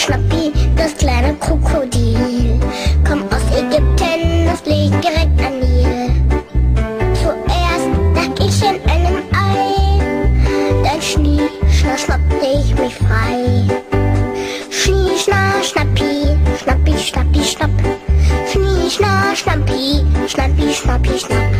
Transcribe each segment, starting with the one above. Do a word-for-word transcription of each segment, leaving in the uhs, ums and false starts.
Schnappi, das kleine Krokodil. Komm aus Ägypten, das liegt direkt am Nil. Zuerst lag ich in einem Ei, dann schnie, schna, schnappte ich mich frei. Schnie, schna, schnappi, schnappi, schnappi, schnapp. Schnie, schna, schnappi, schnappi, schnappi, schnapp.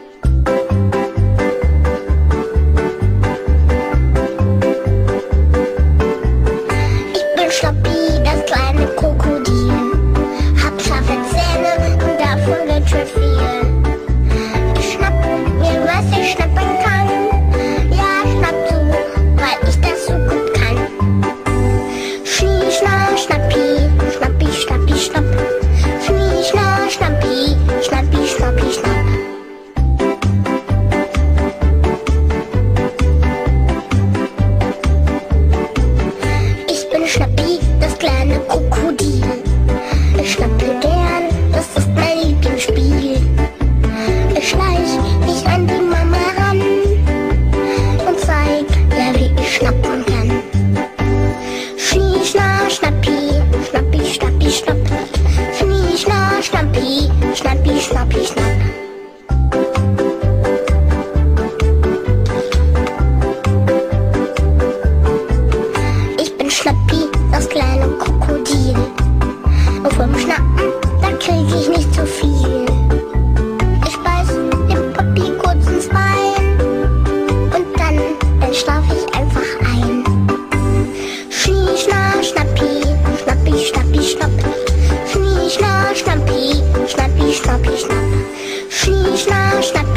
Schnappi, das kleine Krokodil. Hab scharfe Zähne und davon ganz schön viel. Ich schnapp mir, was ich schnappen kann. Ja, schnapp zu, weil ich das so gut kann. Schnie, schna, schnappi, schnappi, schnappi, schnapp. Schnie, schna, schnappi, schnappi, schnappi, schnapp. Schnappi, das kleine Krokodil. Ich schnappe gern, das ist mein Lieblingsspiel. Ich schleich mich an die Mama ran und zeig ja, wie ich schnappen kann. Schnie, schna, schnappi, schnappi, schnappi, schnapp. Schnie, schna, schnappi, schnappi, schnappi, schnapp. Schnappi, das kleine Krokodil. Und vom Schnappen, da krieg ich nicht zu viel. Ich beiß dem Papi kurz ins Bein und dann, dann schlaf ich einfach ein. Schnie, schna, schnappi, schnappi, schnappi, schnapp. Schnie, schna, schnappi, schnappi, schnappi, schnapp. Schnie, schna, schnappi.